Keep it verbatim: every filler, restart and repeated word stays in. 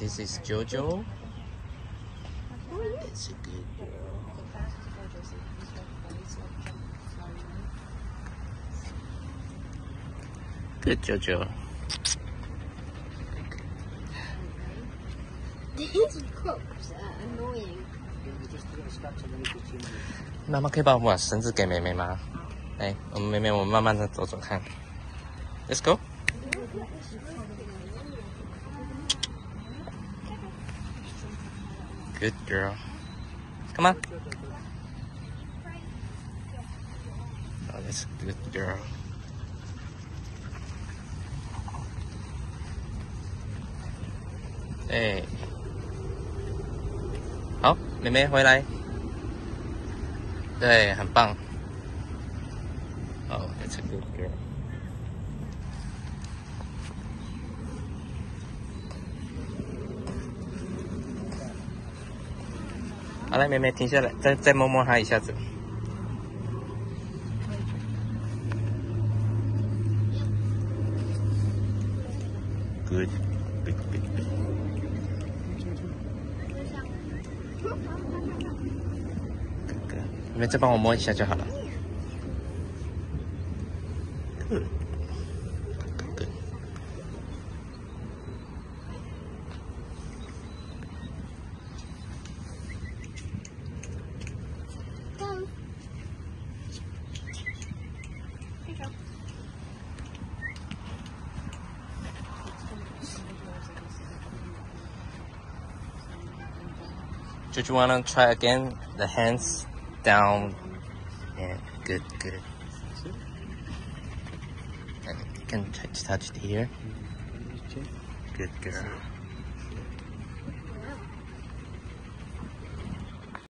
This is Jojo. That's a good girl. Good Jojo. These cups are annoying. 妈妈可以把我们把绳子给妹妹吗？来，我们妹妹，我们慢慢的走走看。Let's go. Good girl. Come on. Oh, that's a good girl. 对，好，妹妹回来。对，很棒。Oh, that's a good girl. 好了，妹妹停下来，再再摸摸它一下子。Good, good, good, good. 哥哥，你们再帮我摸一下就好了。Good, good. Go. Hey, Joe. Did you wanna try again? The hands down. Yeah, good, good. And you can touch, touch it here. Good girl.